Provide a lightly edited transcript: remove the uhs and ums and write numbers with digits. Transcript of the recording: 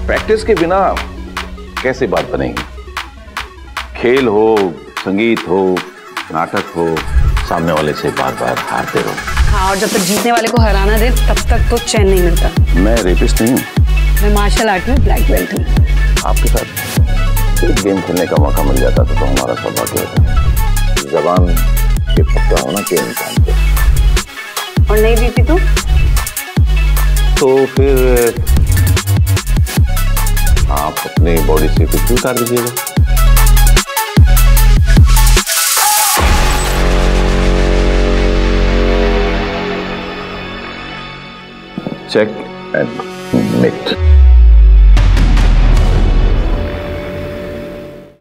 Practice के बिना कैसे बात बनेगी? खेल हो, संगीत हो, नाटक हो, सामने वाले से बार बार हारते रहो। हाँ, और जब तक जीतने वाले को हराना दे तब तक तो चैन नहीं मिलता। मैं रेपिस्ट नहीं हूँ। मैं मार्शल आर्ट में ब्लैक बेल्ट हूँ। आपके साथ एक गेम खेलने का मौका मिल जाता तो हमारा सौभाग्य होता। जबान के पक्का होना चाहिए इंसान को। और नहीं जीती तो फिर आप अपनी बॉडी से कुछ भी उतार दीजिएगा। Check and met.